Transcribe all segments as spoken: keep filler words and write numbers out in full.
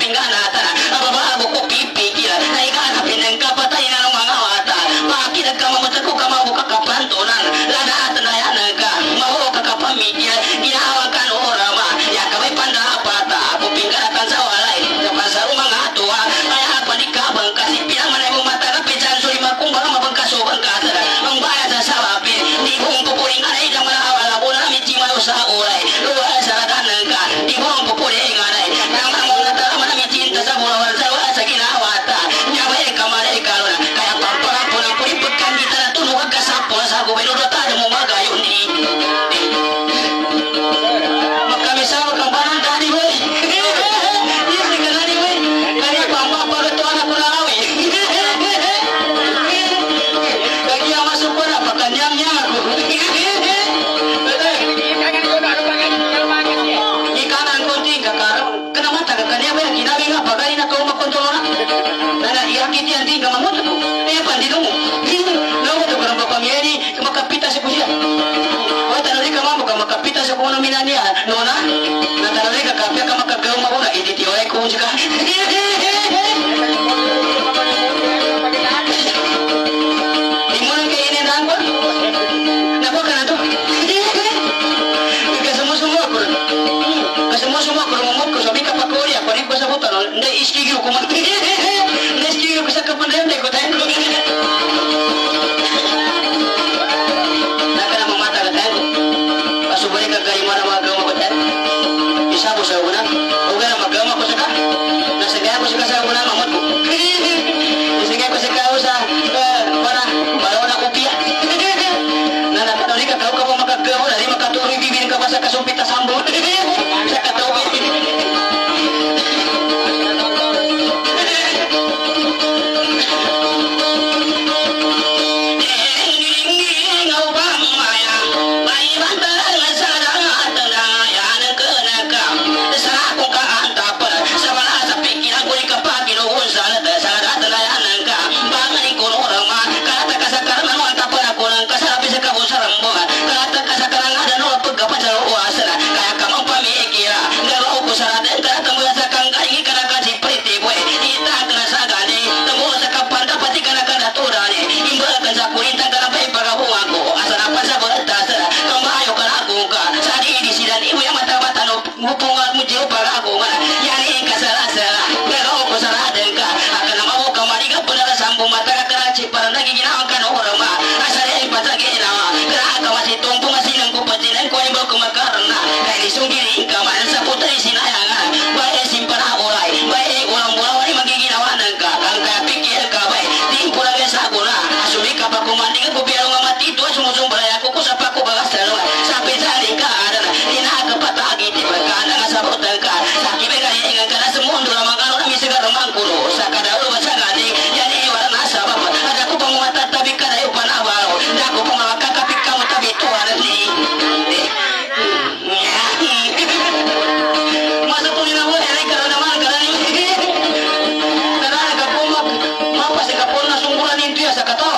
kupingana tana ababago ko pipikira ay kana pinang kapatay na ng mga wata bakit kama mataku kama buka kapantonan lada atana yan ka maho ka kapamigil ginawa kan orama ya kamay pandapata kupingana sa walay kapag sa mga atuwa ay hapanikabang kasi pinamanay mo mata na pijan suri makumbang mabangkasobang kasara ang bayan sa sawapi di kong pupuling anay ng mga awala mo na miti mayo sa uray luwa sa radanan ka di kong pupuling anay nang mga natara man mitinta sa bulawal sa wala sa ginawata nyabay kamalay kalona kaya pamparapo ng pulipagkan kita na tunuwag ka sa pula sa gobernador tayo mo magayon ni magkamisawa kang banang tani mo makapita sa kuno minania nona natanali ka kapya ka makagaw mo na iditiway ko jika imunan kay ini nangwa nako kana to kasi mo sumo ko kasi mo sumo ko mo ko sabi ka pa ko ya ko ni ko sa buton ndai iskigyo ko man ndai iskigyo ko sa kapandayon dai ko tayo subali ka gari mana magama ko tan isa ko sa una o gana magama ko sa ka nasagaya ko sa sa una mamot ko nasagaya ko sa ka sa para para na kopya na natanuli ka kau ka mo makagamo na di makaturi bibin ka pa sa kasumpita sambo sa katawi mupungan mujo para aku yang ini salah-salah kalau aku salah dengka akan mau kembali ke benar sambung mata keraci para lagi ginakan orang mah asal yang patah ginawa kerana masih tumpu masih nengku patinan kau yang bawa karena kayak disungkiri kaman seputri sinayangan baik simpan ulai baik ulang-ulang ini magi ginawa dengka angka pikir kabai timpulan saguna asumi kapaku mandi ke biar mati itu sumsum berayaku ku sapaku bagas terlalu sampai tadi ada ina kepatah gitu karena sabot tengkar sakit begani dengan karena semua dulu mangkalo kami segar mangkulu sakada ulo basagani yani warna sabab ada ku penguatan tapi kada upan awal dan ku pengawak tapi kamu tapi tuan ni masa pun ina boleh ni karena mana karena ni karena agak pomak mapa sekapun na sunggulan itu ya sakatawa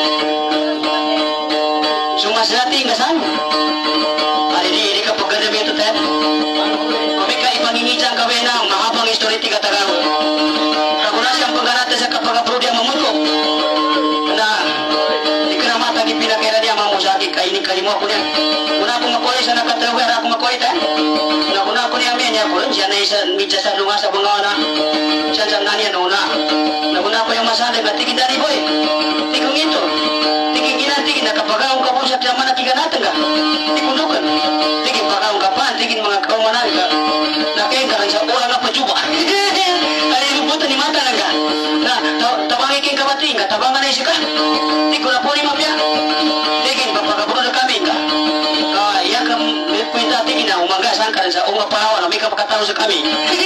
semua sehati nggak sama hari ini kapag ganda beto tayo pangingitan kawenang mahabang histori tiga tagaw kagunas kang pagganate sa kapag-apro dia mamutko na di karamata gipinakera dia mamusaki kaini kalimo ako niya kuna akong makoy sa nakatawa ara akong makoy ta na kuna ako niya men ya ko siya na isa mitsa sa lunga sa bangawana siya sa nanya nuna na kuna ako yung masada ka tigin dari boy tikong ito tigin ina tigin na kapagaw ka po sa tiyaman na tiganatan ka tikundukan tigin pagaw ka pa tigin mga kaumanan ka nakay karang sa orang apa coba ali luputan ni mata naga na tabang iking kabating ka tabangan ay sika di ko na po ni mapya tigin papakaburo na kami ka kaya kam puita tigin na umagasan karang sa unga pahawa na may kapakataw sa kami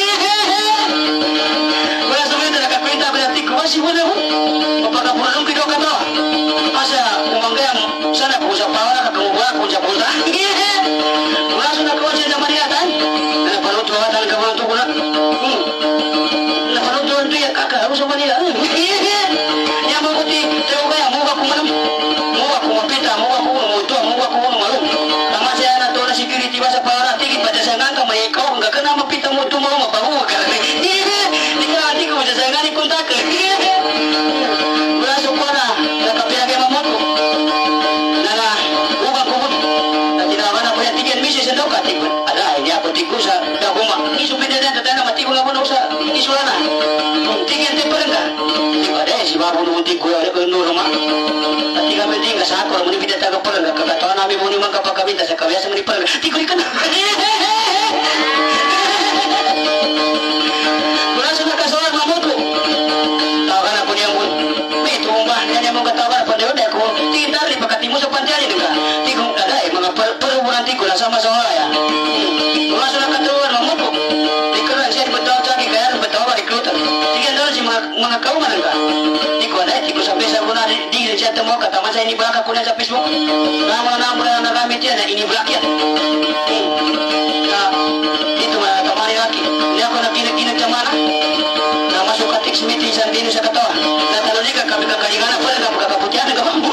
wala sa mga nakakwenta ko na tigko wasi wala ho papakaburo nung kido katawa asa umagayam sana po sa pahawa na kakamubwa po sa puta wala sa nakawasi na maniatan napanood ko ang kawan to ko na napanood doon to ya kakak harus sama dia yang mabuti tayo kaya muga ko manam muga ko mapita muga ko muto muga ko malu tama siya na to na security ba sa para tigit ba sa nang kamay ikaw nga kana mapita mo tumo mabahu ka kau sa isulana. Tingin ti perengka. Tiba deh si babu nunti gue ada nur rumah. Tadi kami tinggal sakor muni bida taga perengka. Kata nabi muni mangka pakabita sa kabiasa muni perengka. Tiga ikan. Kurang sudah kasolan mamutku. Tahu kan aku yang pun. Betul rumah yang mau ketawa pada udah aku. Tinggal di pakatimu sepanjang ini juga. Tiga ada eh mga perhubungan tiga lah sama soal ya. Kurang sudah ketuan mamutku. Dikeran saya betul lagi kayak betul apa rekruter. Tiga dolar sih mga kau mana enggak? Tiga ada tiga sampai sabuna di di saya temu kata masa ini belakang kuliah sa Facebook. Nama-nama anak kami tiada ini belakang. Itu mah temani lagi. Dia aku nak kina-kina ke mana? Nah masuk ke teks meeting santini saya ketawa. Nah kalau ni kami kakalingan apa nak buka kaputian ke bambu.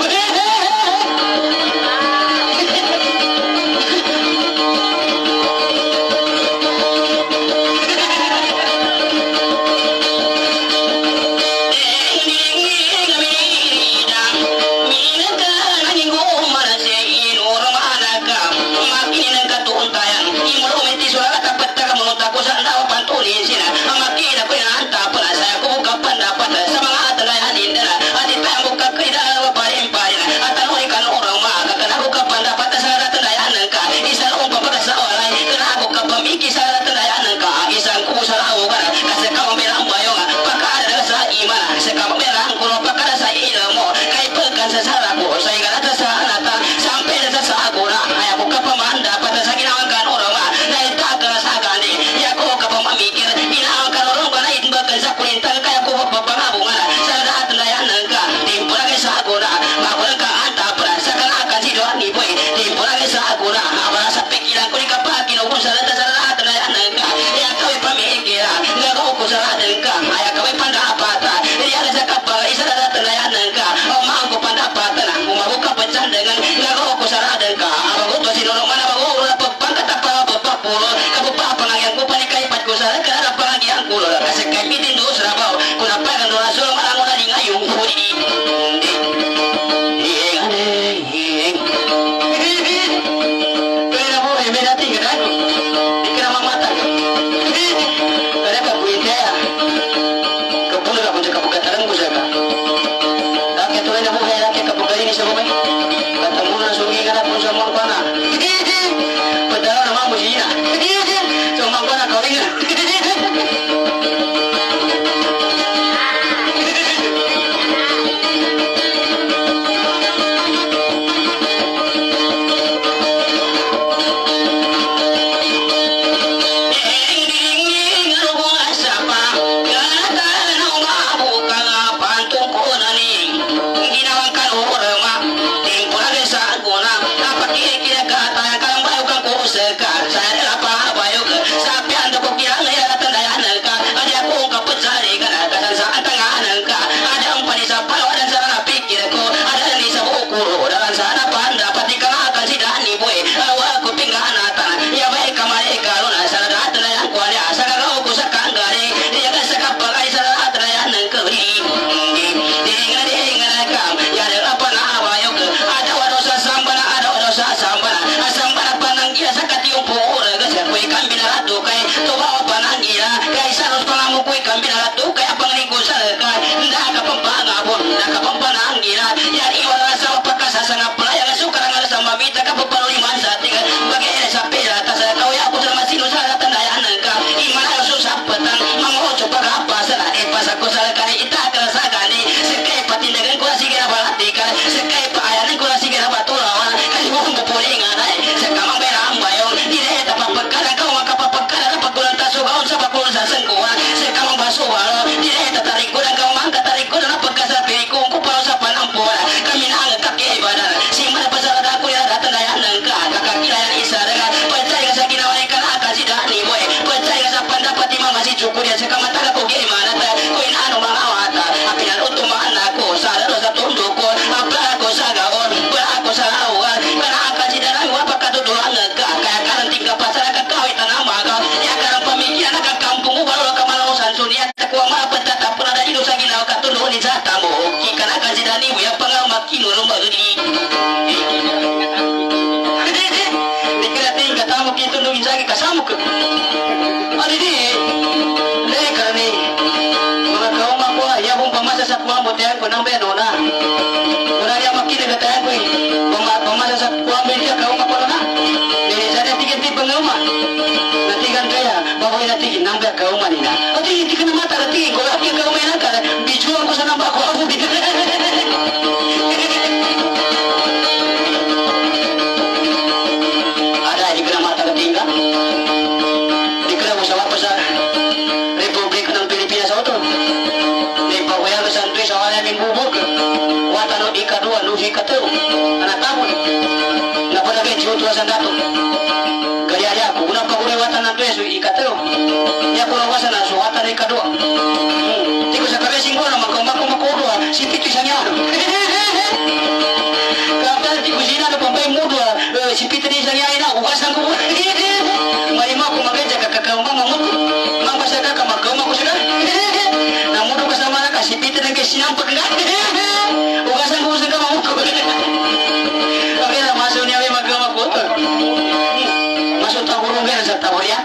Dikira tinggal tamu kita nungin lagi kasamu ke. Ada di nambe nona. Una dia makina kata aku, pema pemasa sa kuambe dia kau ngapalona. Ini saya tiga tiga pengema. Nanti kan kaya, bawa nanti nambe kau manina. Oh tiga tiga nama tak tiga, kalau aku kau mana kan, bijuan aku sana baku aku. Ada di kena mata ketingga, di kena usaha pasar Republik ng Pilipinas auto. Di pawaya ke santri sawalnya min bubuk, watano ikadua nuhi kateu, anak tahun. Napa lagi ciutu asan datu. Gaya ya, kuna pagure watan nanti su ikateu. Ya kuna wasana su watan ikadua. Tiku sakare singgo na makomako makodua, si pitu sanyado. Kapal tiku sina na pambay mudua, si pitu ni sanyai na ugasan ko. Maima ko magaja kakakaumba mamutu. Mambasa ka kamakauma ko sila. Namudu kasama na kasi pitu na kasi sinampak nga. Ugasan ko sa kamamutu. Okay na masuk niya may magama ko to. Masuk tahurung ka sa tahuriak.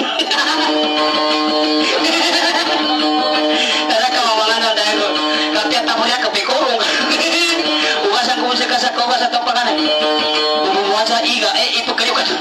Kada ka mamangan dahil ko. Kapya tahuriak ka pekorong. Ugasan ko sa kasak ko sa tapakan. Bumubuhat sa iga eh ipagkayo ka to.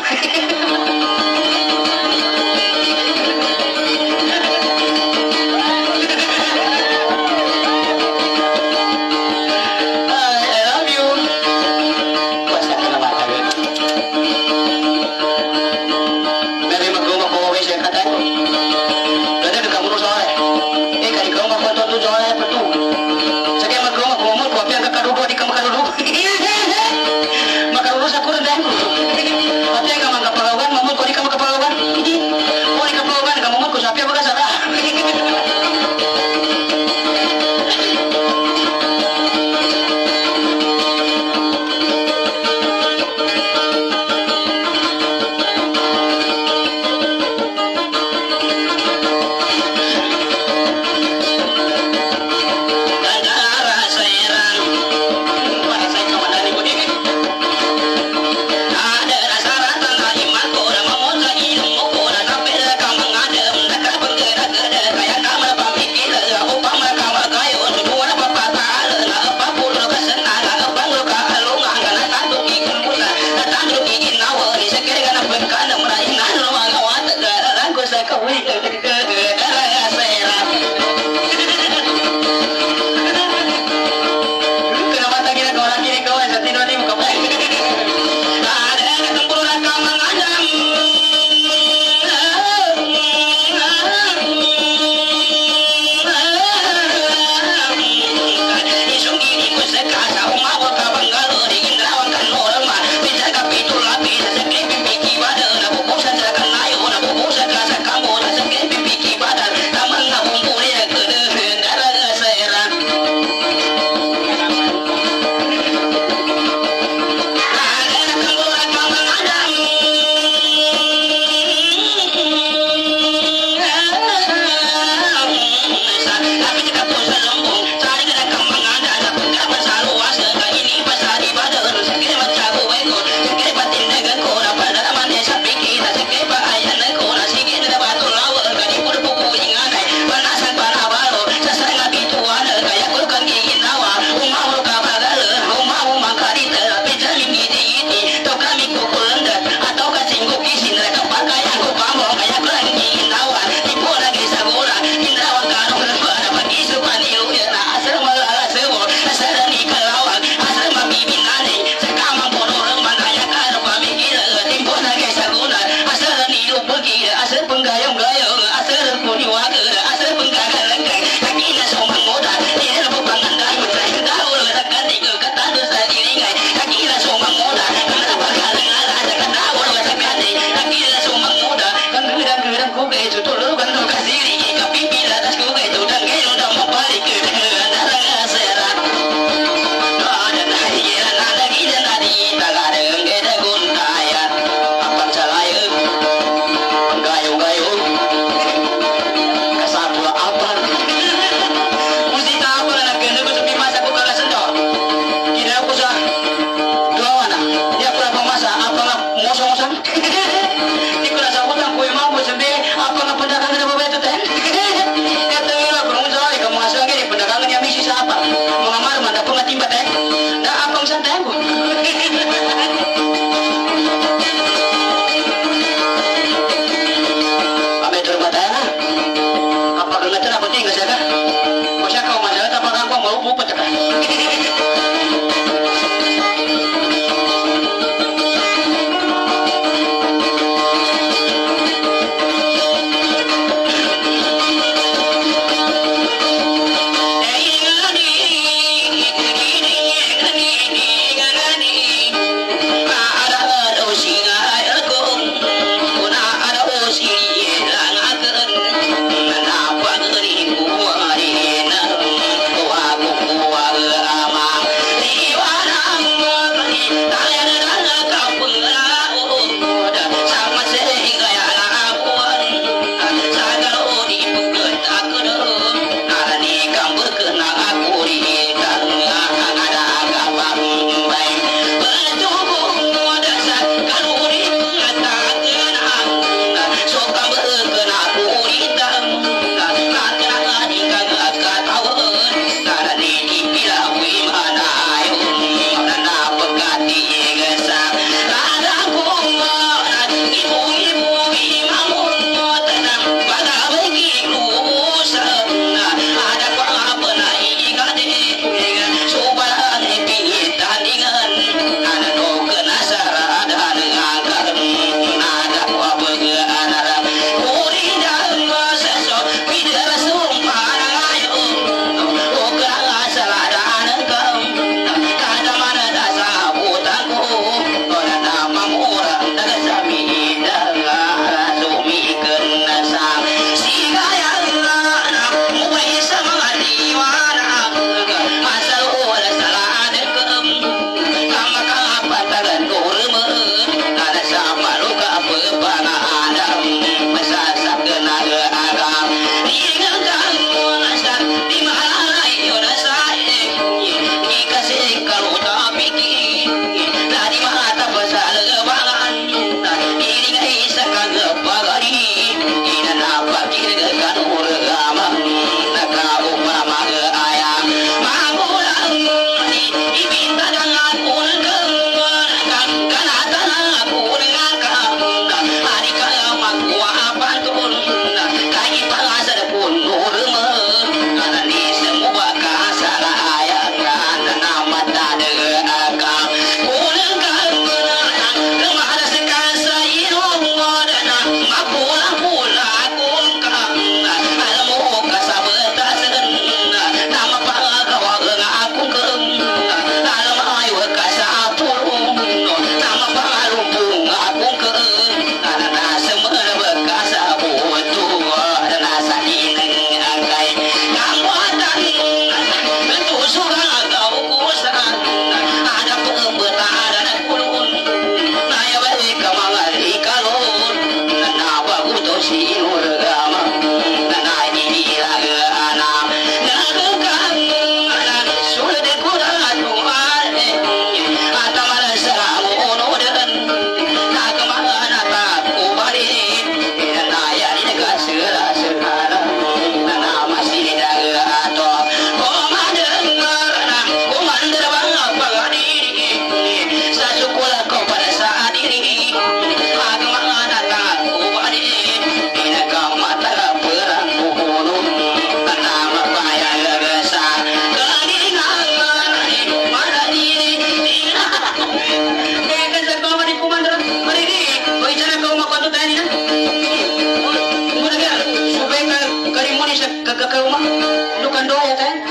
ni sa kagakaw ma. Lukan doa ya tan.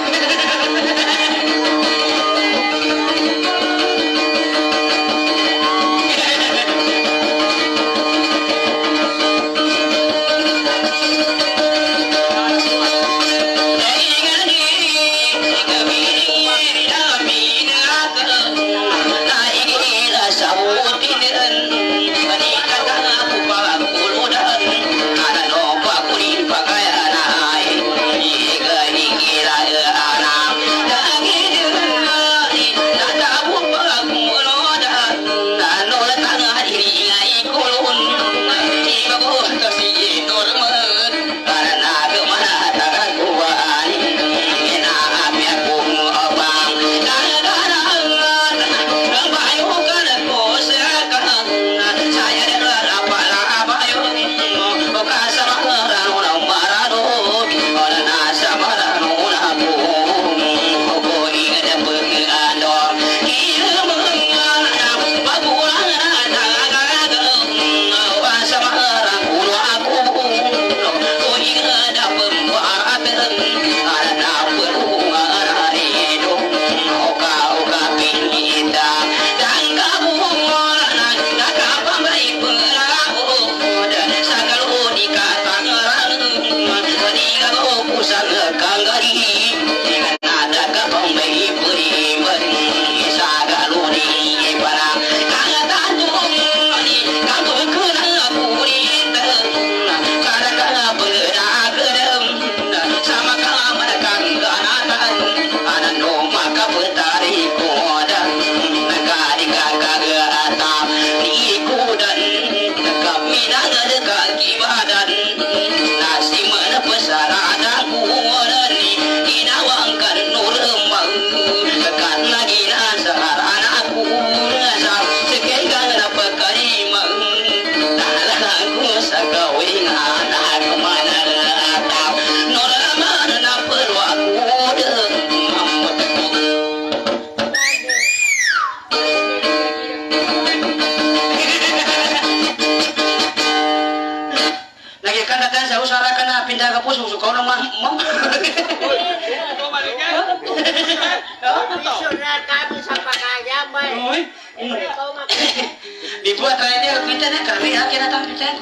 Dibuat raya kita nak kami nak kita tak kita.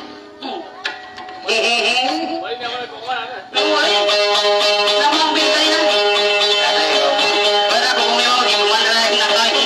Hehehe. Nama bintang ini. Pada aku memang di mana lagi nak lagi.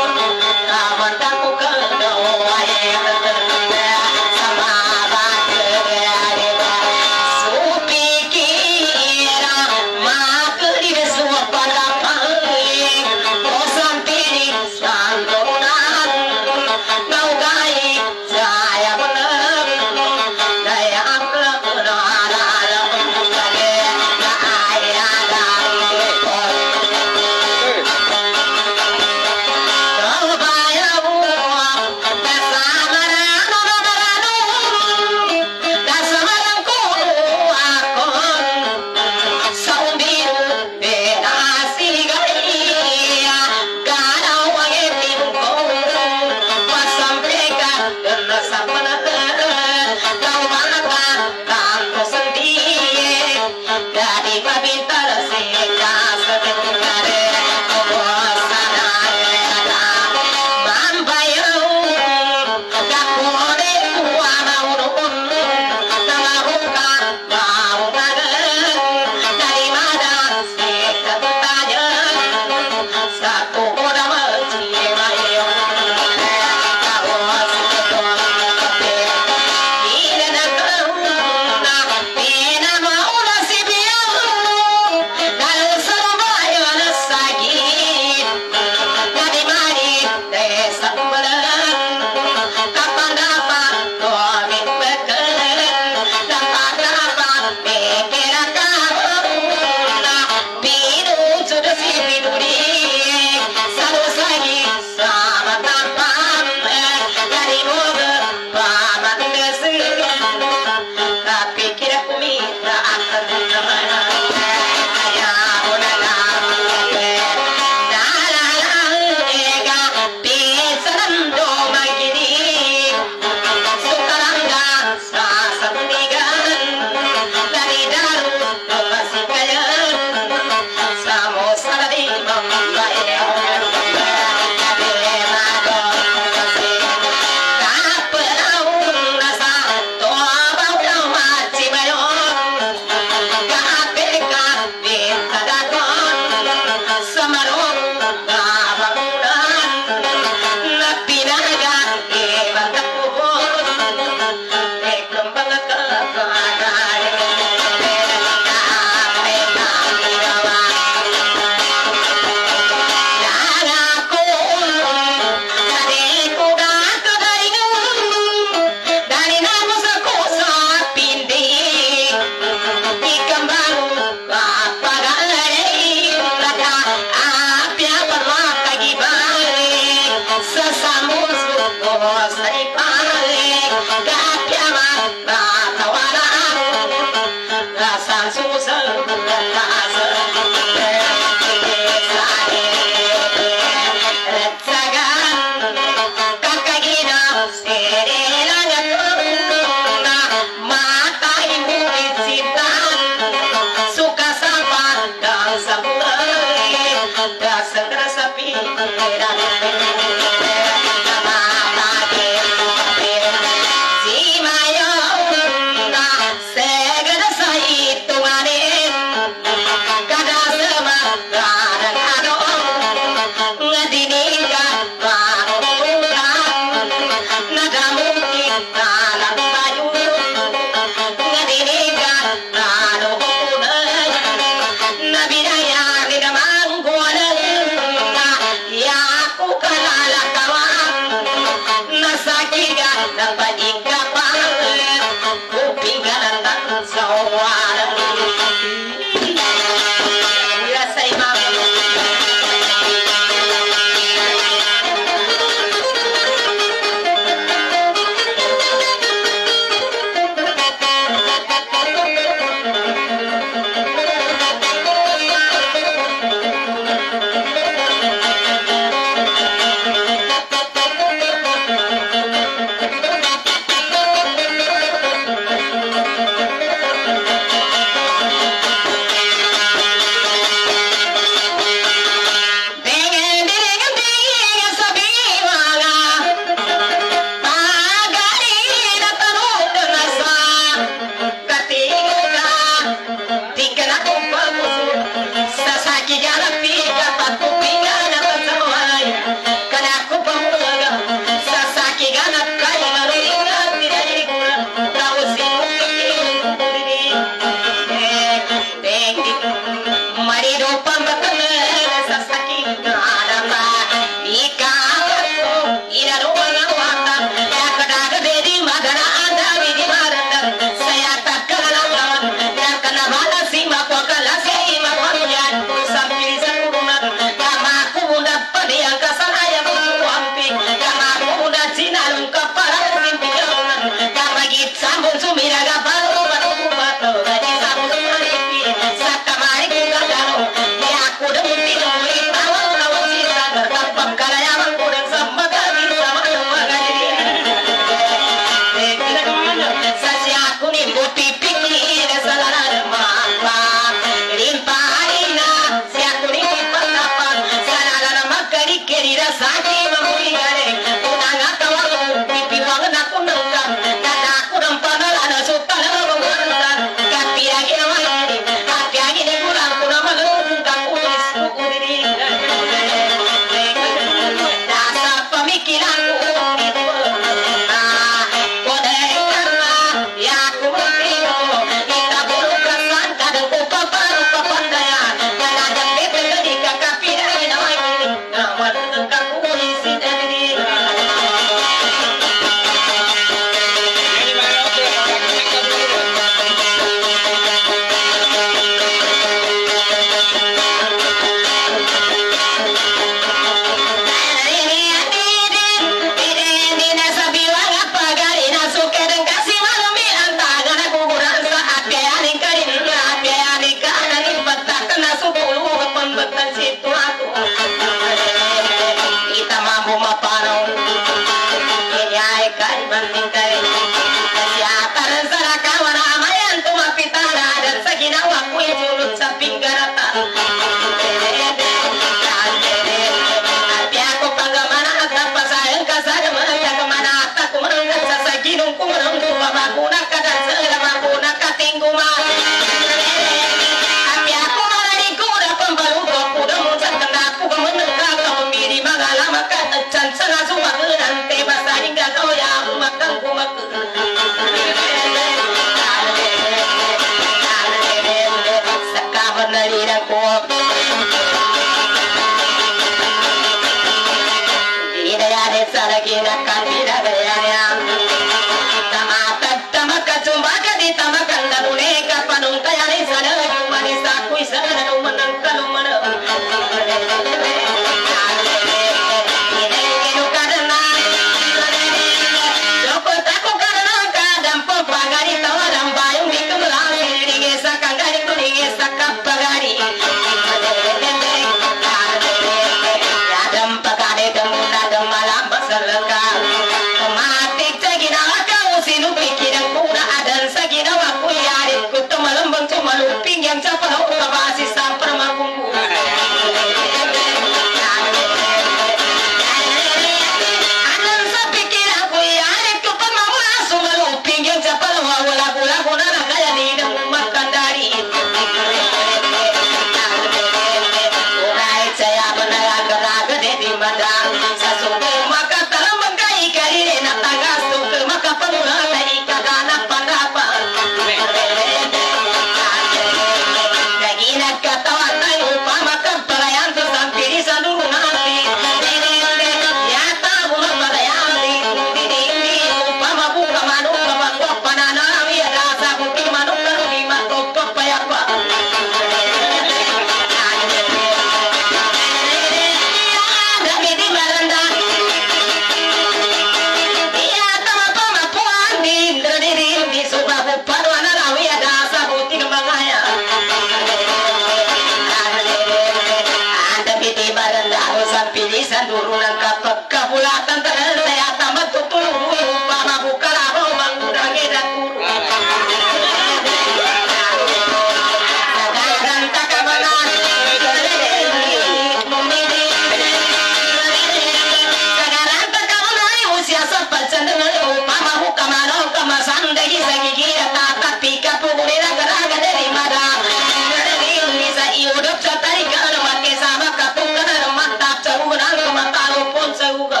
sauga.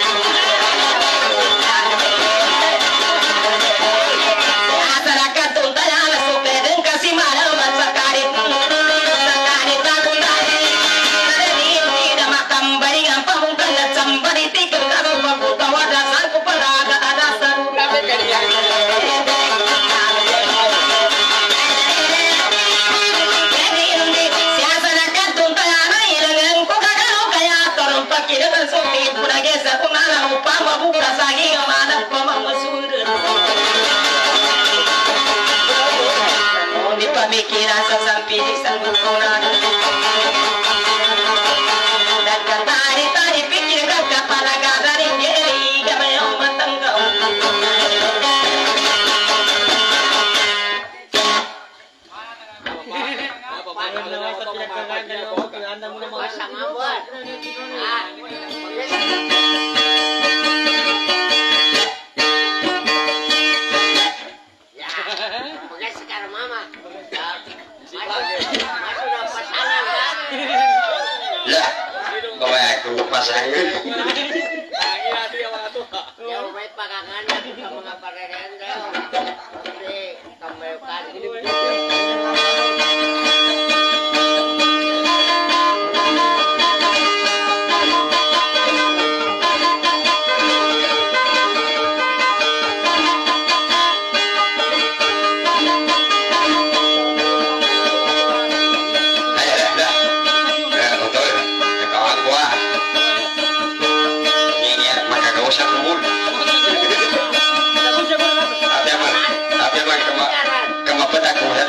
Masyarakat tuntaya suke dan kasih malam sakarit sakarit takun dari dari tidak makam baringan pamungkan dan sambari tikar kalau baku tawa dasar kepada ada ada saru. Pemikiran sesampai di sanggupunan dan tari-tari pikir kepala gadari geri gamayong matanggaw lah bawa aku pasangan yang baik pakangannya bisa mengapa renda jadi kembalikan kama peta ko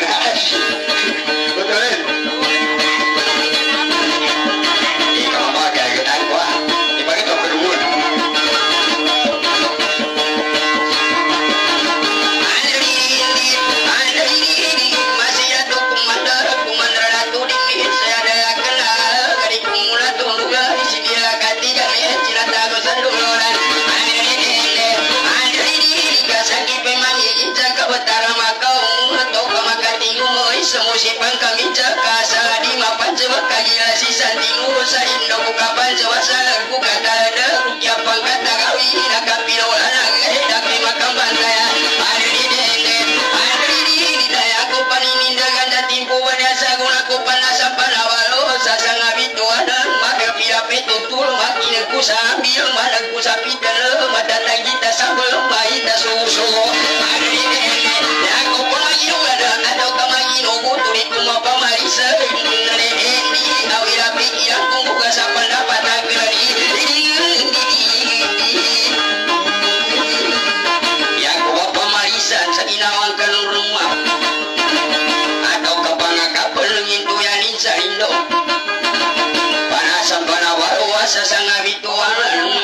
Betulin. Ih, kalau pakai getan gua, dipakai tuh berumur. Masih ada kumandar, kumandar ratu dingin, saya ada kenal, dari kumula tunggu di sini lah katiga nih, cina tahu sandulan. Sakit pemangi jaga betara makau atau kamakati umoi semusi pangkang jaga sadi mapan jawa kagila si sandinu saindo buka panjawa salar buka tada rukia pangkata kawi nakapilo lanaga dapi makam bantaya ada di dende ada di daya aku panini ganda timpu wanasa gunaku panasa panawalo sasanga bituana maka pira petutul makin ku sambil madaku sapi dalam mata kita sambal mahita susu ada di dende aku pamagi ada ada kamagi nogo turi kuma pamarisa dari endi awira pikiran ku buka sapan dapat agrari ya ku pamarisan saginawangkan rumah atau kapanga kapal ngintu yanin saindo panasan panawaro sasanga bituan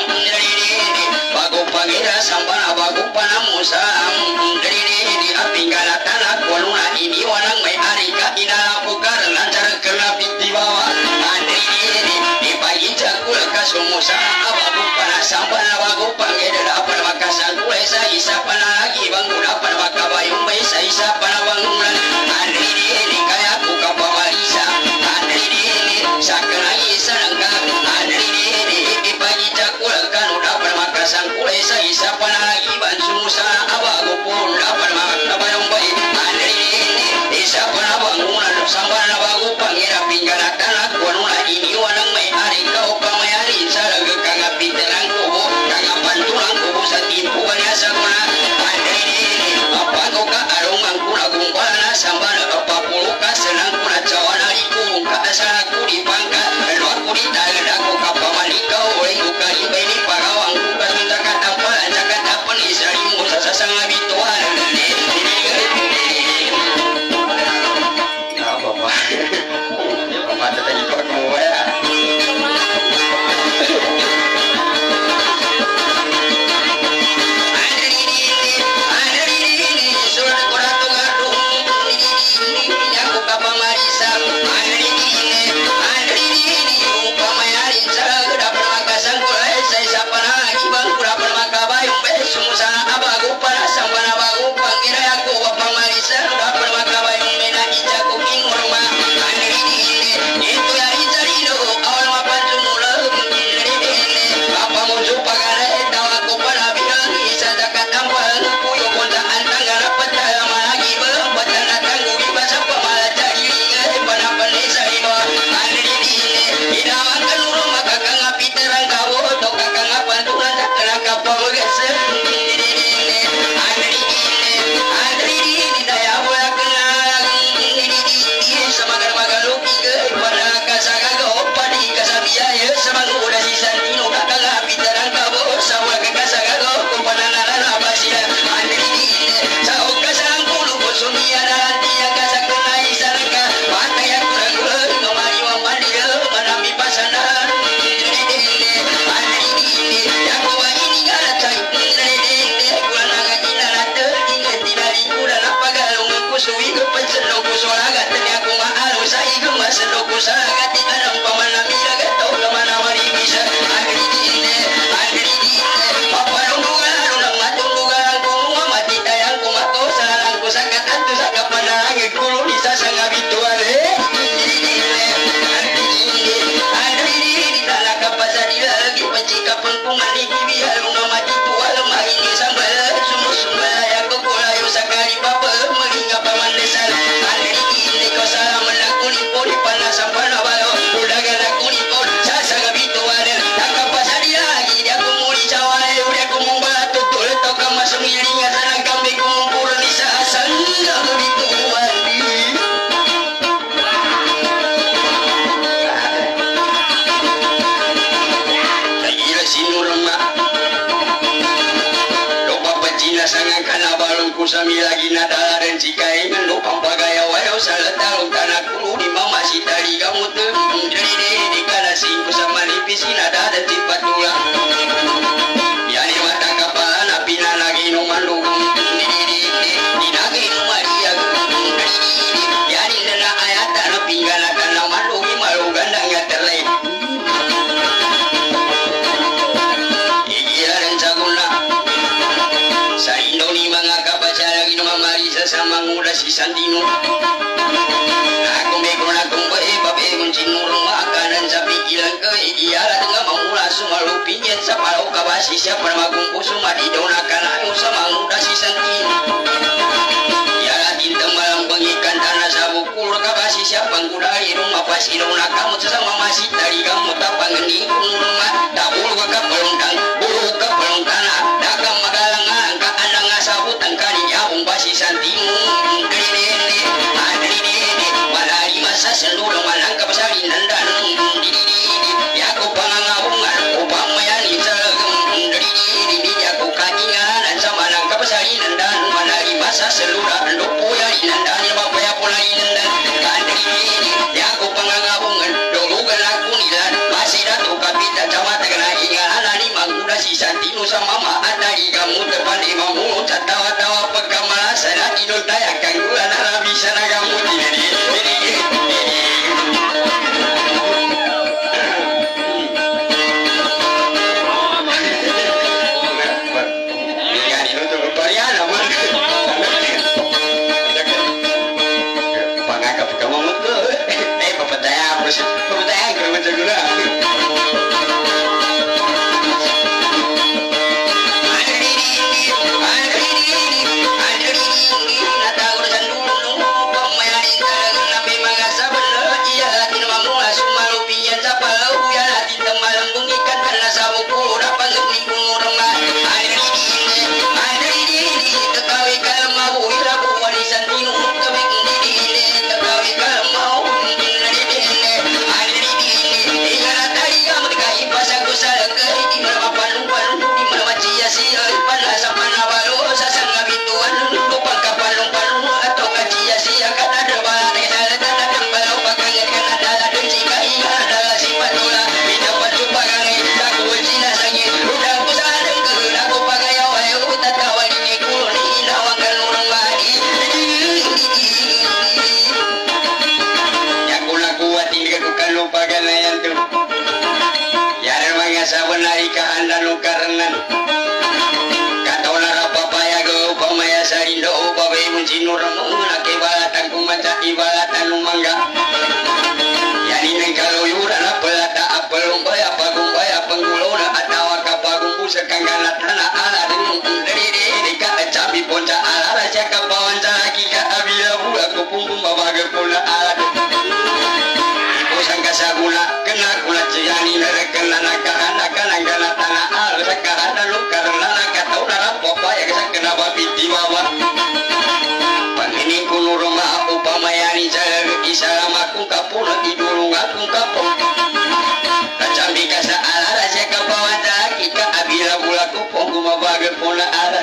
bago pangira sambana bago panamusa dari di apingala tanah koluna ini wanang mai arika ina pukar lancar kena piti bawa andri di pagi cakul kasumusa bago panasambana bago pangira dapat makasan kule sa isa panalagi bangun dapat makabayung bai sa isa panabangunan andri di kaya ku kapamarisa andri di sakana isa nangka andri di pagi cakul kanu dapat makasan kule sa isa panalagi bansumusa abago pun dapat makabayung bai andri di isa panabangunan sambana bago pangira pinggala tanah kununa ini wanang mai hari kau pamayarin sarag kanga pitelang kubo kanga pantulang kubo sa timpuan ya saguna andri apa kau ka arong ang kuna gumpana sambana apa puluh ka senang kuna cawana ikung ka asana ku di pangka lo aku di dalam aku ka pamalikau oleh buka ibai ni pagawang ku ka sunda ka tampalan jaga tapan isarimu sasang abituan apa pak apa tadi kau mau ya Sampai kana balungku sami lagi nadala dan cikai ngenu pampagaya wayo salatalung tanah kulu di mama si tadi kamu tuh jadi di kana singku sama nipisi nada dan tipat tulang ya ni mata kapal napi lagi numandu di di di di nagi numaria ya ni dana ayat tanah pinggala kana mandu malu gandangnya terleh iya dan saguna Saindo ni mga kabacara ginong marisa sa manguda si Santino. Ako may kuna kung bae babe kung sinurong makanan sa pikilan ka iyala nga mangula sumalupingin sa palaw kabasi siya para magumpuso madidaw na kanayo sa manguda si Santino. Iyala tintang malambang ikan tanah sa bukul kabasi siya panggudari rung mapasilaw na kamot sa mamasi tari kamot tapanganing kung rumah tabul ka kapalungtang bulu ka palungtana dakang magalangan sabutan kaninya umbasi Santino diri adri malari masa seluruh malang kapasari nandan diri aku pangangabungan upama yani saragam diri aku kakingan sa malang kapasari nandan malari masa seluruh lupu yani nandan mapaya pulai nandan diri aku pangangabungan dolugan aku nilan masih datu kapita camata kena ingalan ani mangkuda si Santino sama mama adari kamu depan imam mulut tawa-tawa pagkamalasan at inultayak kang gulan harabisan na gamot ini yan inuto ko pariyan naman pangakap ka mamot ko eh papadaya ako siya papadaya ko naman sa gula ibalatan lumangga yani nang kaluyuran apelata apelong baya pagong baya penggulona atawa kapagumbu sekanggalat na ala dengan dari di ka cabi ponca ala raja kapawan lagi ka abila buka kupungkum babaga pula ala ibu sangka saguna kena kula ciyani nerekena nakahan nakahan gana tanah ala sekarang lalu karena nakatau darah popaya kena babiti bawa ini kuno rumah upamayani jalan isalam aku kapuna idulung aku kapung kacambi kasa ala raja kapawata kita abila bulaku ponggu mabaga pula ala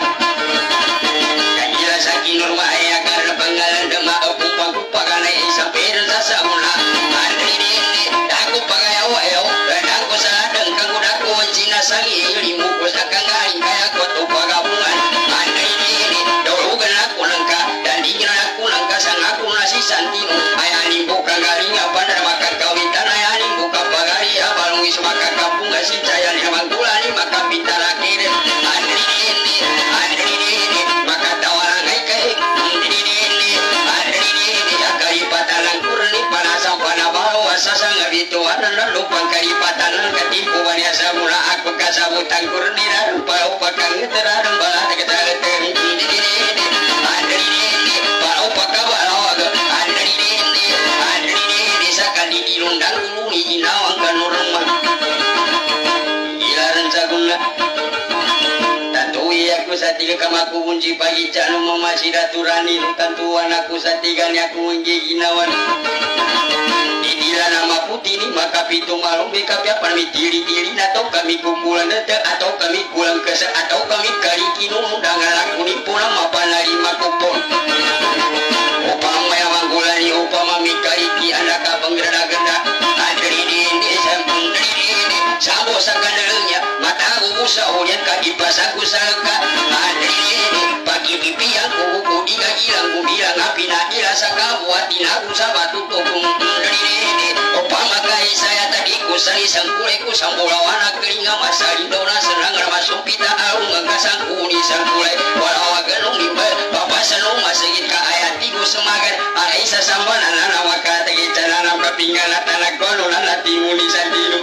kajila saki norma ya karena panggalan dema aku pangku pagana sampai rasa samuna andri ini aku pagaya wayo dan aku sadang kangku daku wancina sangi limu kusakang garing kaya koto pagabungan andri ini dulu aku lengkap dan dikira aku langkah sang aku nasi Santino ayani buka garing apa dan maka kawitan ayani buka pagari abalungi semaka kampung ngasih cayani abangkulani maka bintara kiri andri ini andri ini maka tawarangai kai andri ini andri ini akari patalan kurni panasang panabalo asasa ngabitu anan lupang kari patalan ketipu bani asamula aku kasabutan kurni dan lupa lupa kang terarang balat kita leteri ini ini andri ini parau pakabalaw andri ini andri ini sakali dilundang ulungi inawang kanurma ilaran saguna tatui aku sati tiga kamaku kunci pagi canu mamasi daturani tentuan aku satigani aku menggigi nawan didila nama putih ni maka pitu malum beka piapan mi tiri-tiri atau kami kumpulan dete atau kami pulang kesa atau kami kali kinu undangan aku ni pulang mapan lima kupon upama yang manggulani upama mi kali ki anda ka penggerada-gerda adri di di sampung di di sambo sakandelnya mata aku saulian kaki pasaku salka adri di pagi pipi yang kuku diga hilang ku bilang api na dirasa kamu hati aku sama tutup dari di upama kai saya tadi ku sali sangkule ku sambulawana keringa masali dona senang masuk pita aung ngakasang kuni sangkule walau agenung nimbe bapak senung masegit ka ayat tigu semagan araisa sambana nana wakata gicana nam kapingana tanah kono nana timuni sandinu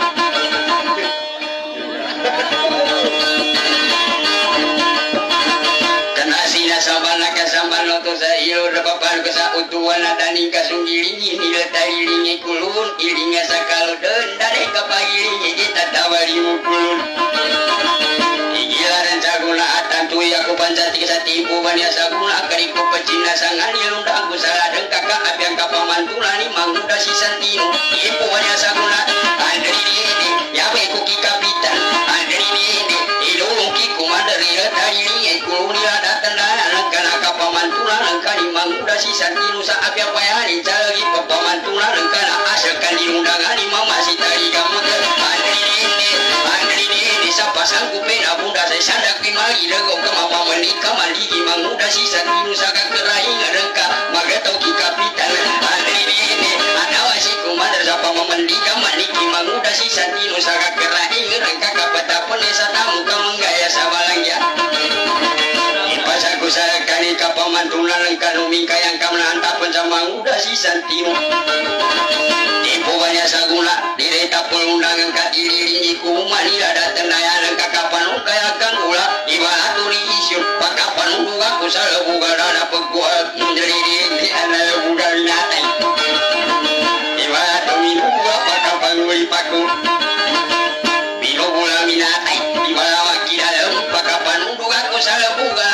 kanasina sambana kasambano to sa ilo dapapan kesa utuan adani kasunggilingi nila tailingi kulun ilinga sakalo dendare kapailingi kita tawari mukulun igilaran saguna atantu aku pancati kesatipu bania saguna kariku pecina sangan ilunda aku salah dan kakak abiang kapamantulani manguda si santino ipu bania saguna andri ini ya beku ki kapitan andri ini idulung ki kumandari tailingi kulun ila datang kana kapamantulan angkani manguda si santino sa abia payani jalagi papamantulan angkana asalkan diundangan di mama si tari gamut andri ini andri ini sapasang kupena bunda saya sandak kimali lego kama menikah maligi manguda si santino sa kakerai ngarengka magatau ki kapitan andri ini anawa si kumandar sa pamamandika maligi manguda si santino sa kakerai ngarengka kapatapon sa tamu kamanggaya sa balangya pasaku sakani kapamantunan lengkanu mingka yang kamna antapan sama udah si santino ibu banyak saguna direta pelundangan ka ililingi kumani ada tendayan kakapan kaya kanggula ibarat uri isyur pakapan uga kusala buga dana peguat menjadi di ana buga natai ibarat minu buga pakapan uri paku bino bula minatai ibarat wakidalem pakapan uga kusala buga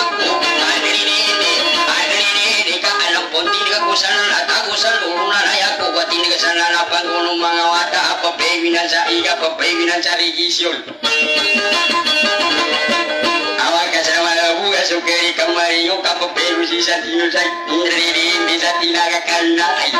kusan ataku saluruna ayaku batin kesana lapang gunung mangawata apa pewinan saiga apa pewinan cari gisul awak kasama labu asukeri kamari yok apa pewu sisa tinu sai indri di bisa tinaga kalna ai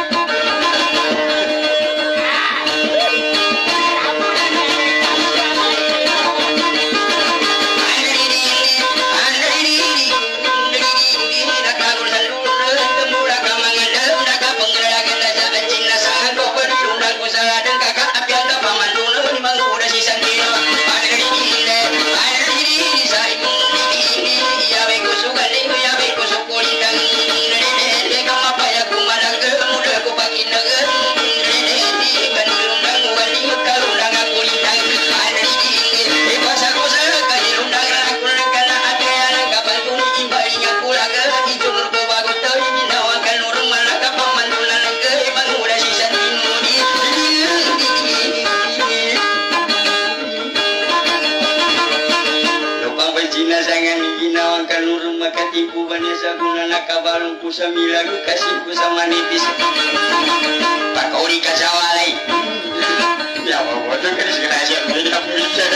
katipu bani saguna nakabalung kusamilagu kasihku sama nipis pakori kasawalai ya bawa tu kan sekali dia bicara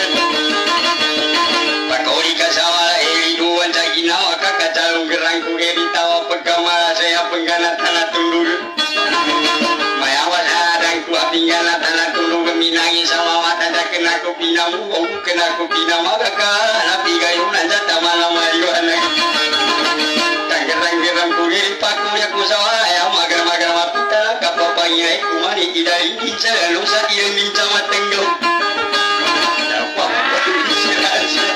pakori kasawalai liduan cagina waka kacalung gerangku geri tawa pegamala saya penggana tanah tundur mayawas adangku apinggana tanah tundur minangi sama mata tak kena kupinamu oh kena kupinama kakak napi gayunan jatah malam mariwana gerang-gerang kulir paku ya kusawaya magar-magar mapita kapapanya kumani kidai inca lusa dia minca matenggo apa isirasi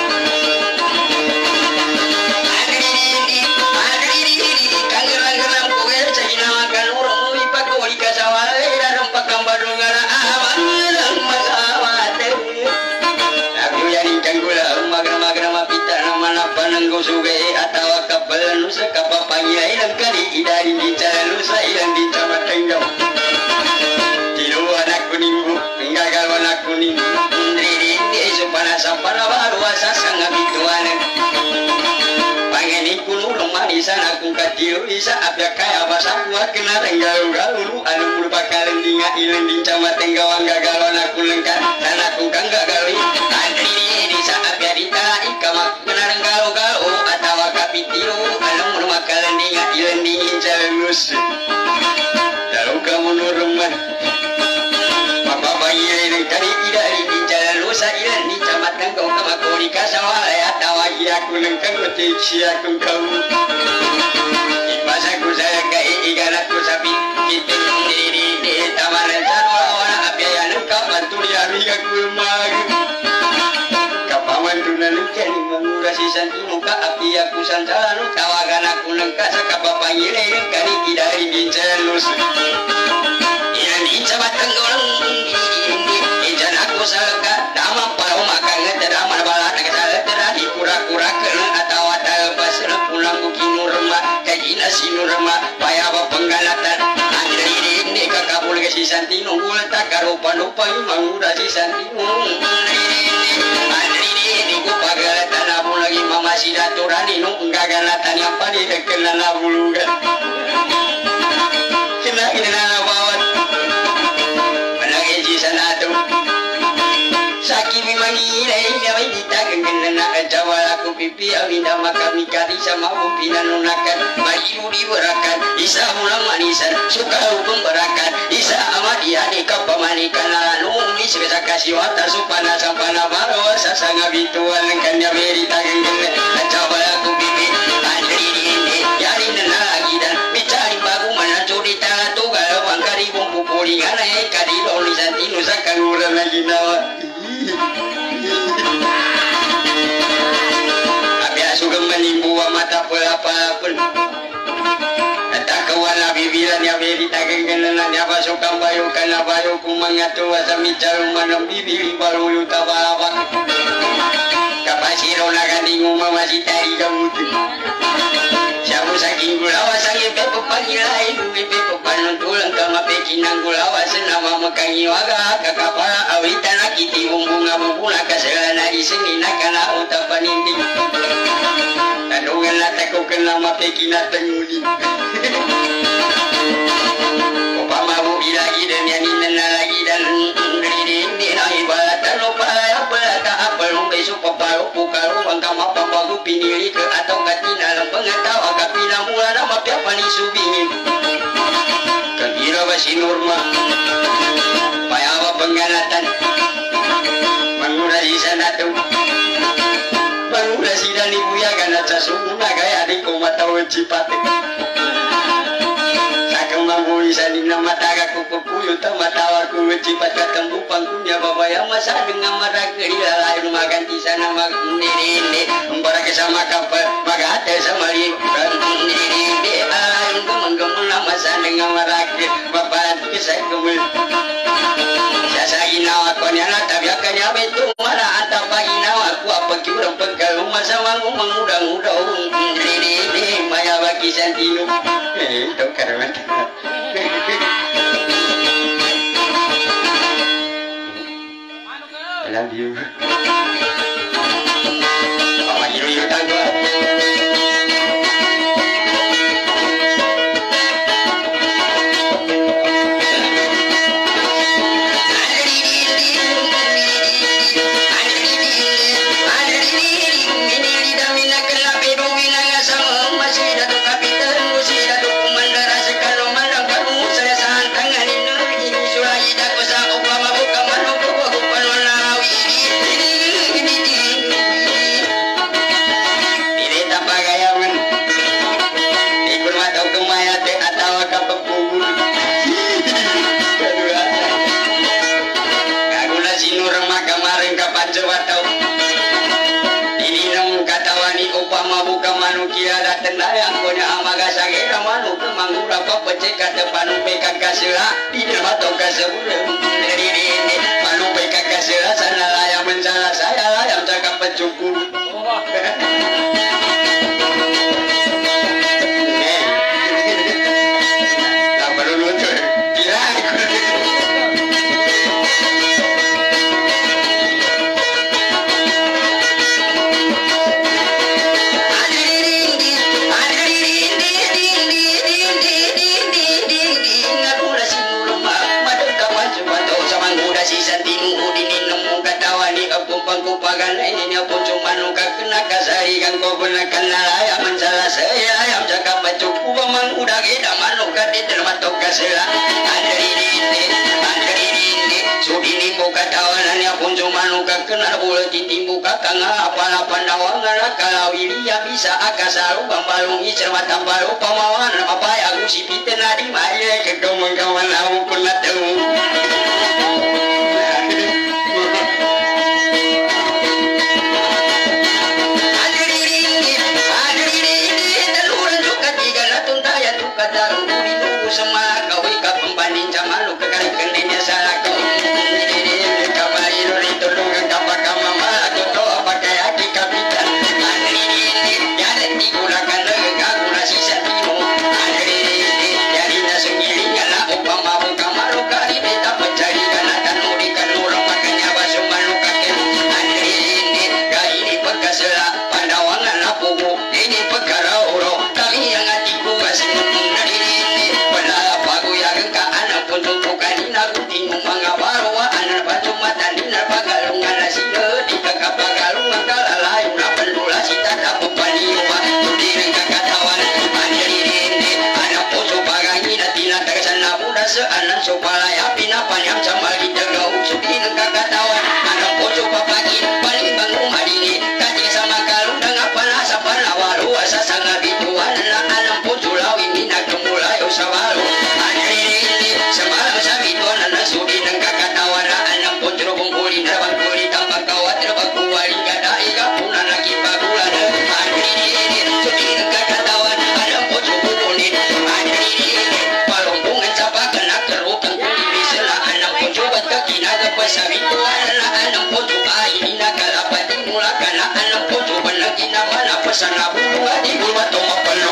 adiri adiri kangerang-gerang kulir cagina makan urung ipaku ika sawale dalam pakam badungara aman magawate aku jadi kanggula magar-magar mapita nama panenggo suge atau kapal nusa kapapanya ilang kali idari bicara nusa ilang bicara tenggau tiru anak kuning bu gagal anak kuning indri di esok panas sampana baru asa sanga bituan pangeni kuno manisan aku katilu isa abya kaya basa kuat kena tenggalu galu anu merupakan lendinga ilending camat tenggawang gagalon aku lengkap dan aku kang gagali andri di saat abya ditai kama kena tenggalu galu atau kapitilu anu merupakan lendinga ilending jalus lalu kamu nurman apa bayi ini dari tidak di jalan lusa ilending camat tenggawang kama kori kasawala atau aku lengkap mati aku kamu Ipasaku saya kai ikanatku sapi kita sendiri di taman sarwa wana apian engkau banturi amiga kumag kapaman tunan ikan mengurasi santi muka api aku sancalan tawagan aku lengkap sakapa pangire kani idari bincelus yang dicabat tenggolang ijan aku salaka dama pau makan teraman balat kesal teradi kura-kura kena atau atal pasir pulang bukin rumah kajina sinurma payah penggalatan andri ini kakabul ke si santino ulta karupa lupa mangura si santino andri ini ku pagalatan abu lagi mama si daturani nu gagalatan yang padi kena labuluga kena kena bawat menagi si sanatu sakit memangilai jawai ditagang kena jawal aku pipi aminda makami kari sama upinan nunakan bayi diberakan isa mulang manisan suka hukum berakan isa amadia di kapamanikan lalu umi sebesa kasih wata supana sampana baru sasanga bituan kanya beri tagang kena jawal aku pipi andri ini yari nena lagi dan bicari bagu mana curi tangan tugal wangkari bumbu pulingan naik kadi loli santinu sakanguran lagi nawa abia sugeng menimbu mata pelapapun tak kawala bibiran ya beri tagang kenalan ya basukang bayu kana bayu ku mangatu asami jarum manam bibiri baru yuta balawak kapasiro nagandingu mamasi tari gamutu siapu saking gulawa sangi pepo pangilai duwi pepo panuntulang kama pekinang gulawa senama mekangi waga kakapala awita nakiti bumbunga bumbuna kaselana isini nakana utapaninting kandungan lataku kenama pekina tenguli upamabu ilagi dan yanina lagi dan ridin dinai balatan upaya pelata apel umbesu paparu pukaru bangkama papagu pinili ke atau katina lempengetawa kapina mula nama piapani subingin kekira basi norma payaba penggalatan mengurasi sanatu mengurasi dan ibu ya gana casumuna gaya di komata wajipate mampu isanding nama taga kukupuyu tamatawa ku wajibate katembu pangkunya babaya masa dengan marah kerila lain makan di sana magundiri embara kesama kapal magate sama liukan diri alayun kemenggemu masa dengan marah bapak kisah kemul sasa inawa konya tabiakannya betul marah atau pagi nawa ku apa kiurang pengkalu masa mangu mengudang-udang diri maya bagi santinu eh itu karena I love you. Mama you you tango. Panu peka kasila di dalam atau kasebule dari ini panu peka kasila sana layang mencala saya layang cakap pencukup tak perlu lucu tidak menekan ayam mencala saya ayam cakap bacuku bamang udah kita manuka di termatok kasela andri dini andri dini sudini buka tawanannya puncu manuka kena bola titi buka kanga apa-apa nawangan kalau ini ya bisa akasaru bambalungi cermata baru pamawan apa ya aku si pite nadi maya kedomang kawan aku pernah tahu semua kau ikat pembanding zaman lu kekali kendinya salah kau ini kabari lori tolong kapal kamama atau doa pakai hati kapitan andri ini jangan digunakan lega guna sisa timo andri ini jadi nasungilinya lah upama buka malu kali beta mencari kanatan nudikan orang makanya basuh malu kakek andri ini gak ini pekasela pandawangan lapumu ini pekara uro kami yang hatiku kasih mga barwa anak pacuma tandina pagalungan lasino di kakapagalungan kalalayo na pendula sita dapo paniwa tudirang kakatawan anjalirinde anak puso pagangi na tinatagasan na buda sa anan so palaya pinapanyam sa malitagaw sudirang kakatawan anak puso papagi balimbang umadini kati sa makalundang apala sa panawaro sa sangabituan na anak puso lawin minagtumulayo sa walo anjalirinde sa malang sa bituan na sudi ng kakatawa na anak putro kong huli na bang huli tambang kawat na pagkuwali ka dahil ka puna nakipagulan anilinin sudi ng kakatawa anak putro kukunin anilinin palungkungan sa pagkanak karutang kulibis na anak putro ba't ka kinagapag sa bituan na anak putro ay inakalapating mula ka na anak putro ba na ginamanapas sa nabulungan di bulma tumapalong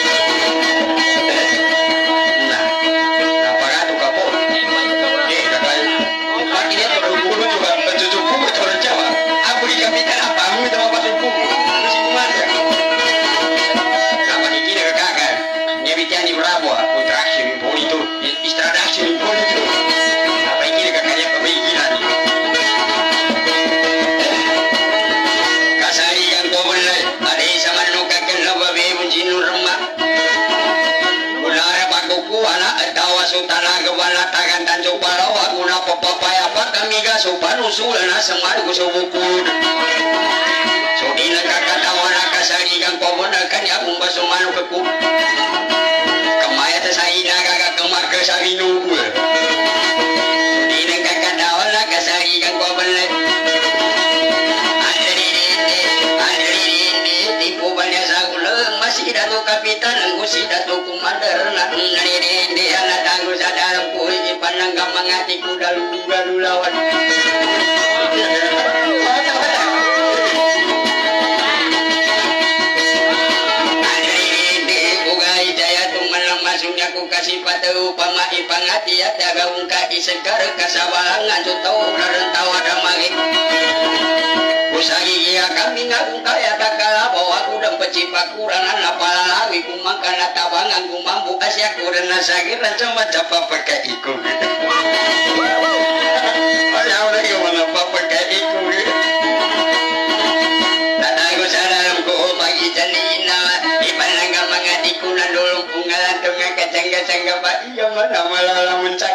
sulan na samaru ko sa bukod so di nakakatawa na kasarigang pabona kanya kung basumano ka ko kamaya ta sa inagagakamar ka sa binugul so di nakakatawa na kasarigang pabona andririnde andririnde tipo banya sa ulang masih dato kapitan ang gusi dato kumadar na andririnde anak tanggo sa dalam kuhi pananggang mangati ko dalulawan aku kasih patau pamai pangati ya tagaung kaki sekar kasawalangan jutau rentau ada magik usagi ya kami ngagung kaya takala bawa aku dan pecipa kurangan apala lawi kumangkan tawangan kumambu asya kurang nasagir coba capa pakai iku ayah udah gimana apa pakai iku tatago sa dalam ko pagi janina ipanangga mangati kuna dolong pungalan tunga kacangga-cangga pa iya mana malala muncak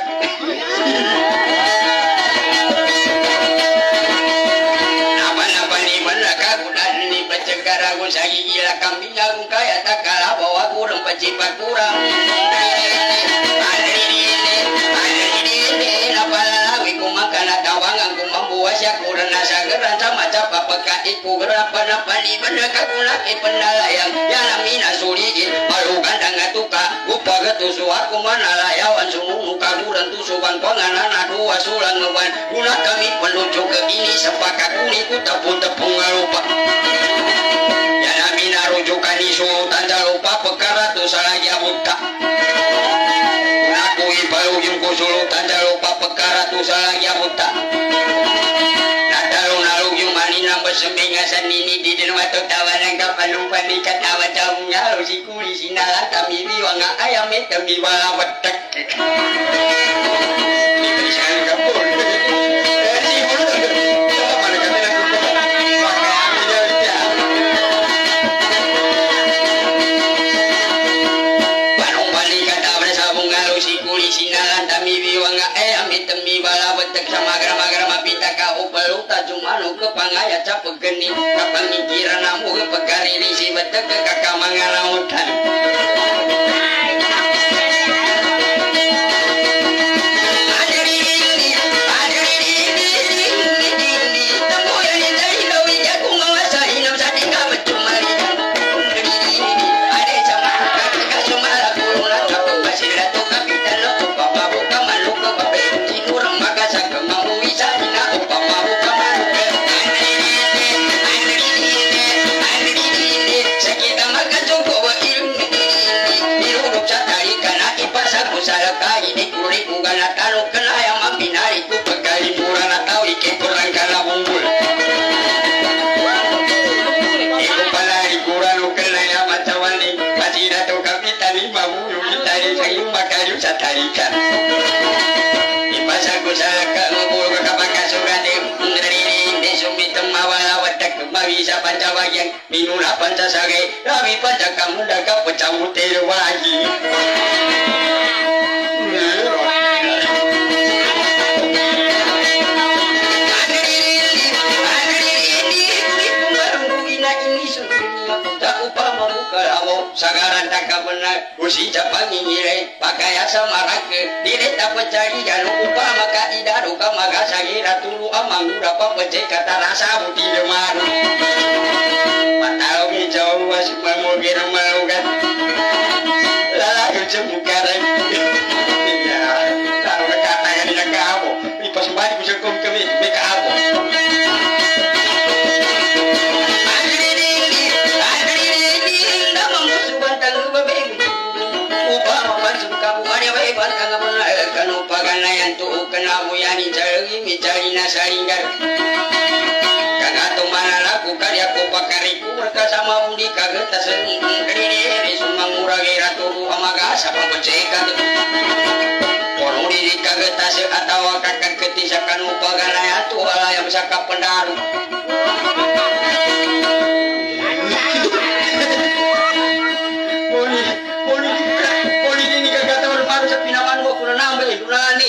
napa-napa ni mana kagunan ni pacegaragun sagi gila kambing agung kaya takala bawa kurang pacipat kurang napalalawi kumakan tawangan kumambuas ya kurang nasa geran sama capa pekai ku gerapa napali bener kakulaki pendalayang yalami nasurigin malukan dengan tuka upa getusu aku mana layawan sumunu kaduran tusukan panganan dua sulang ngewan guna kami pelucu ke ini sepakat uniku tepung tepung lupa yalami narujukan isu tanda lupa pekara tu salagi abuta aku ipalujung kusulu tanda lupa pekara tu salagi abuta nadalu nalugyung maninang bersembingasan ini di denwato tawanan kapalung panikat tawa jauh ngalu si kuli sinalan tamiri wanga ayam itu biwala wetek ini berisan kapur si mulut mana kata aku pakai ambil dia tajumanu kepangaya capegeni kapangikiran namu kepegariri si betek ke kakak mangalautan satarikan ipasaku salaka ngubul ke kapaka surade ngeriri de sumi temawala watak mawisa pancawayan minuna pancasage rawi pancakamu daga pecamu terwagi sagaran taka benar usi japangi nire pakai asa marake dire dapat cari jalu upama ka idaru ka maga sagira tulu amang urapa pece kata rasa buti demar patau ni jauh was mau kira mau kan lala ucap bukaran ya tahu kata yang dia kamu ni pas balik ucap kau kami mereka apa yani cari mencari nasaringar kagato mana laku karya ko pakariku mereka sama budi kageta seni kiri sumang muragira turu amaga sapa peceka kono diri kageta se atawa kakak ketisakan upagana atu ala yang saka pendaru poli poli poli ini kagata baru sa pinaman mo kuno nambe dunani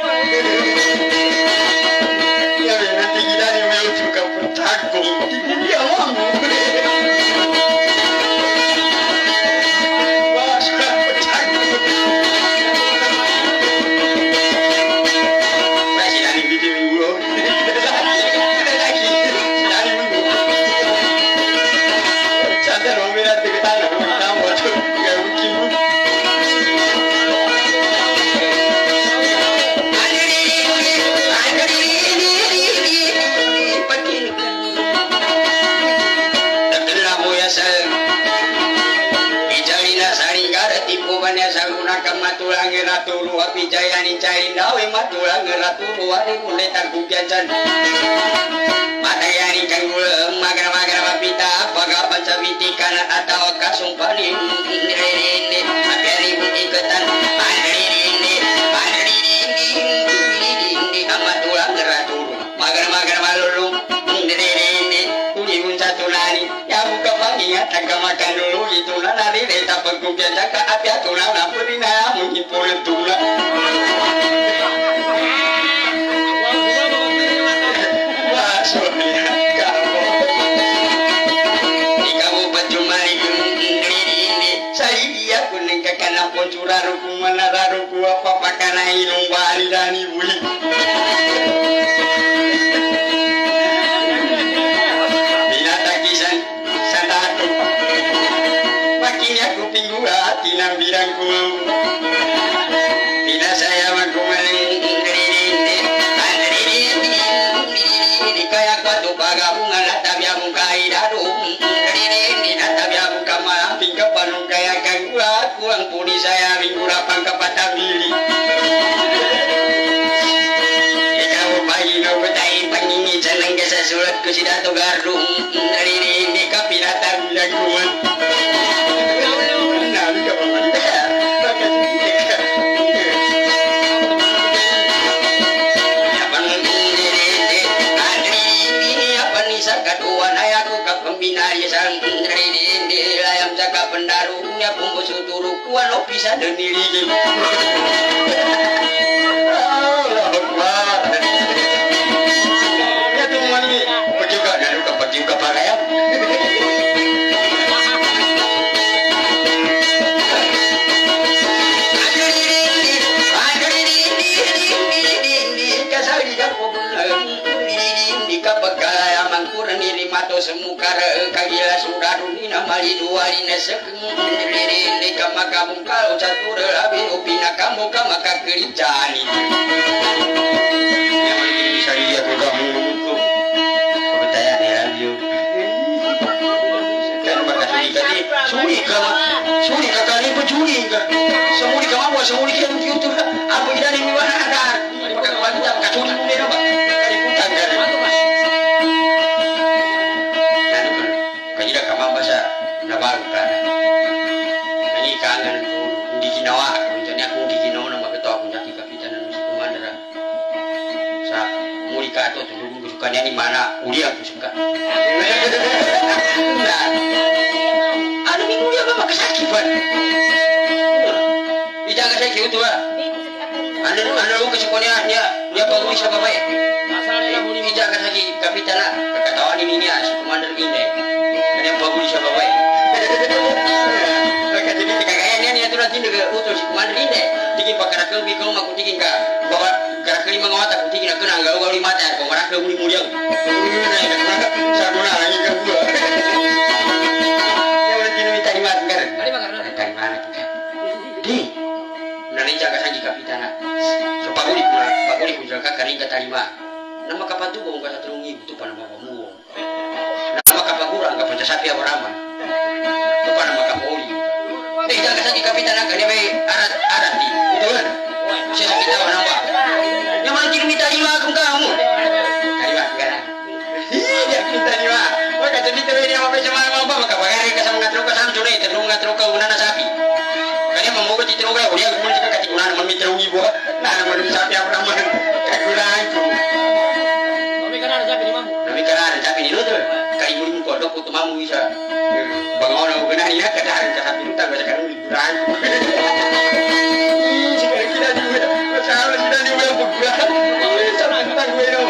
matulang ngeratu luar pijaya ni cari nawe matulang ngeratu luar ni mulai tanggung janjan matayani kan gula magra magra mapita paga pancabiti kana atau kasumpani ini materi bukti ketan ini ini amatulang ngeratu magra magra malulu ini kuli unca tulani ya buka pangingat tangga makan dulu itu nari reta pengkubian jaka api atulang napurina mungkin boleh tulang wah soalnya kamu di kamu pacumari ini saya dia kuning kakana pun curaruku mana raruku apa pakana inung bali dan ibu binatang kisan sadatu makin aku pinggu hati nang birangku tidak saya mampu mengiringi ini kayak batu bagabungan atap yang mukai darum ini atap yang muka malam tinggal panung kayak gangguan kurang puni saya minggu rapang kepada bili kamu pagi no betai pangingi senang kesa surat kusidato gardung ini kapirata bilang kuat pendarunya pungkus uturu kuan opisa dan diri Allah Akbar ya tuh semukara kagila sudadunina mali dua lina sekeng lirine kama kamu kalau catur labi opina kamu kama kakericani yang bisa lihat kamu itu percaya nih radio kan bakal suri tadi suri kama suri kata ini pencuri enggak semuri kama buat semuri kian itu apa ini di mana ada pakai kembali tak pakai suri mungkin apa kali putar kan kajira kama bahasa nabarukan ini kangen ku di Kinawa jadi aku di Kinawa nama ketua aku jadi kapitan dan musik komandera sa murika itu tuh kesukaannya di mana uli aku suka nah ada minggu dia apa kesakitan ijang kesakit itu lah anda anda lu kesukaannya dia dia bagus siapa baik masalahnya muli ijang kesakit kapitan lah keketahuan ini ya si komander ini yang bagus siapa baik maka jadi kekayaan ini aturan tindak utus komander ini tinggi pakar kelbi kau maku tinggi kak bawa gerak kelima ngawat aku tinggi nak kenang gau gau lima tak kau marah ke muli mulia sabuna lagi ke gua yang nanti numi tadi mana kan tadi mana tadi mana kan di nanti jaga sanji kapitana so paguli pula paguli pun jaga karing ke tadi mah nama kapan tu kau kata terungi itu panama kamu nama kapagura enggak panca sapi apa ramah itu panama kapoli deh jaga sanji kapitana kan dia be arat arat di itu kan saya sakit apa nama yang mana kiri minta lima aku kamu tadi mah kan iya minta lima maka jadi tu dia apa sama apa maka bagari ke sama ngatro ke samsu nih terus ngatro ke unana sapi kaya membawa di terus ke dia kemudian juga kati unana memitra ungi buat nah nama sapi apa ramah kagulaku kami kan ada sapi di mamu kami kan ada sapi di luar kayak ibu kodok untuk mamu bisa bangun aku kena ya kadang sapi itu tak bisa kan liburan sekarang kita juga masalah kita juga liburan sama kita gue dong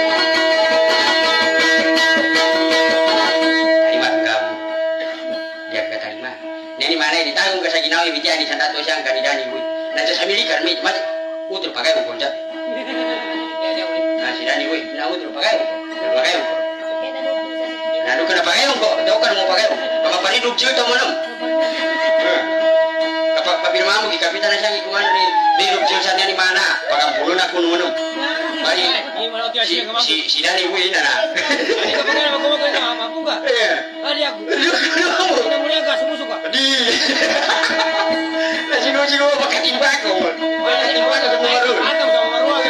terima kamu dia kata terima ini mana ditanggung ke saginawi bicara di sana tuh yang kan dani gue nanti sambil ikan mit mas utur pakai ukur jat nah si dani gue nah utur pakai ukur pakai ukur nah lu kena pakai ukur tahu kan mau pakai ukur bapak pani duduk cerita mana apa papir mamu di kapitan yang ikut mana di di duduk cerita di mana pakai bulu nak kuno mana bari si si si dani gue ini nah ini kepengen apa kamu kena mampu nggak iya ada aku kita mulai agak semua suka di nasi nasi gue pakai timbak kau pakai timbak kau sama maru atau sama maru aja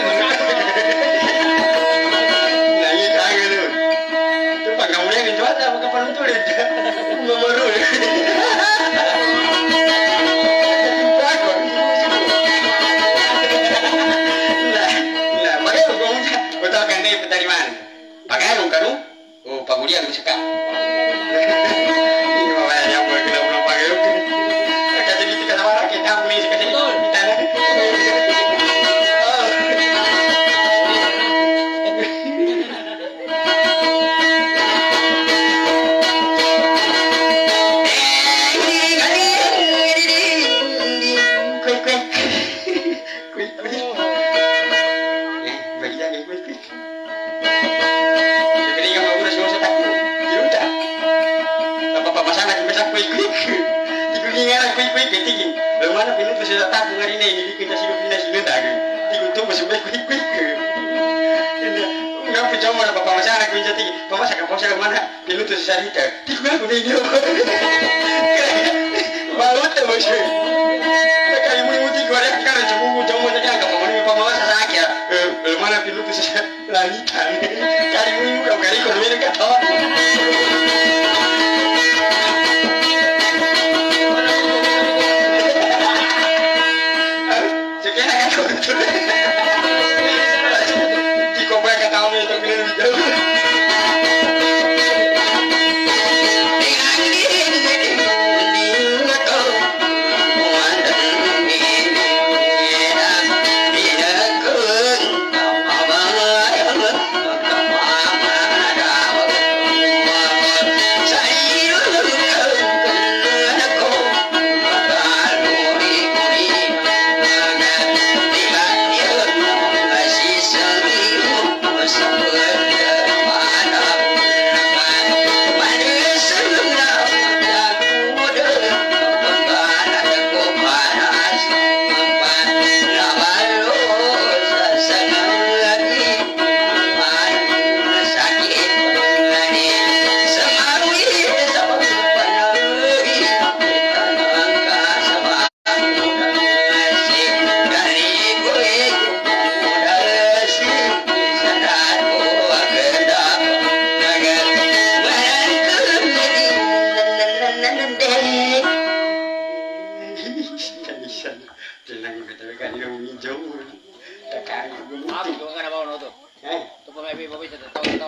nah ini tangan tu tu pakai mulai gitu ada pakai palu tu deh sama maru timbak kau lah lah pakai kau kau tahu kan dia petani mana pakai kau kan oh paguli aku suka ini bawa yang buat kita belum pakai kau kata jadi tiga sama lagi kita beli sekali kita mana pintu tu sudah tak hari ni jadi kita siapa pindah sini tak ke tiga tu masih baik baik baik ke ngapa jauh mana bapak masa aku jadi bapak saya kapan saya mana pintu tu susah kita tiga aku ni dia baru tu masih kali mu mu tiga orang kan jauh jauh jadi angkat bapak ni bapak masa sakit ya mana pintu tu susah lalitan kali mu mu kau kali kau ni kata Jika mereka tahu itu kena jauh. Sana. Tenang kita kan yang minjau. Tak kaya. Abi, kung ka na ba ano to? Eh. Ito pa may pipa bisa, tahu